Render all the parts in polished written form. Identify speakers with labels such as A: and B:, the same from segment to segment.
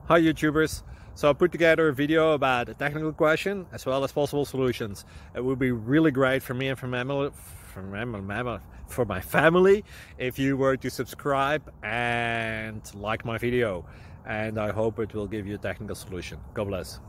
A: Hi YouTubers! So I put together a video about a technical question as well as possible solutions. It would be really great for me and for my family if you were to subscribe and like my video, and I hope it will give you a technical solution. God bless.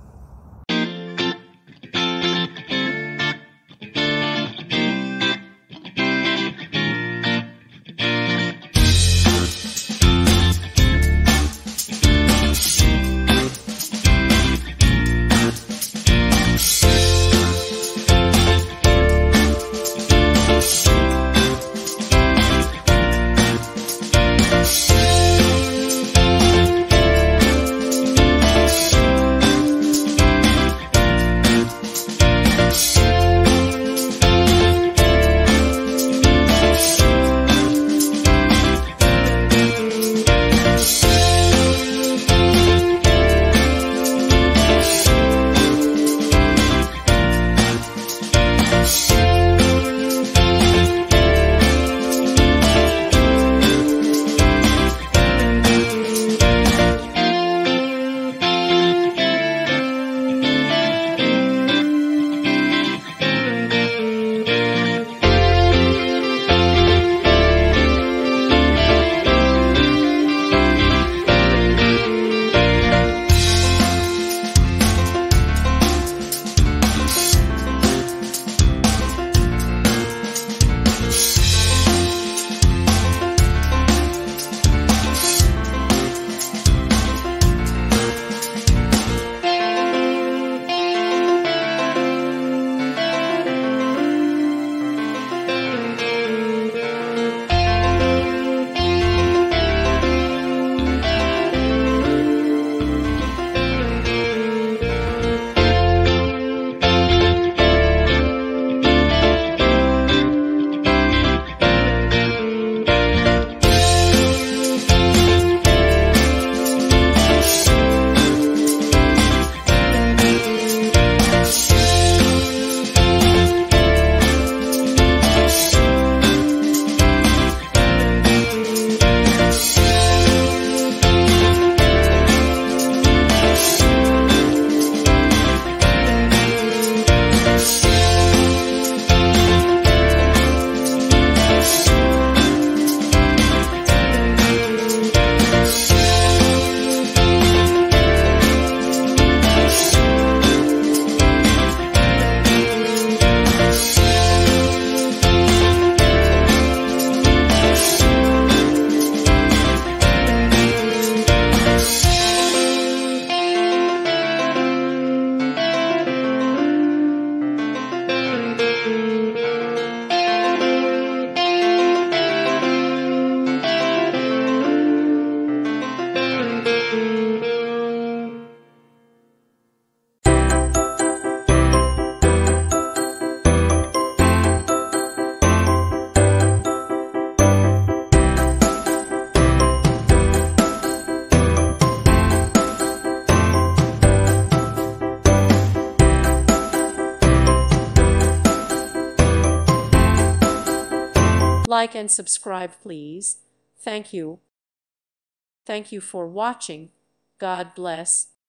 B: Like and subscribe, please. Thank you. Thank you for watching. God bless.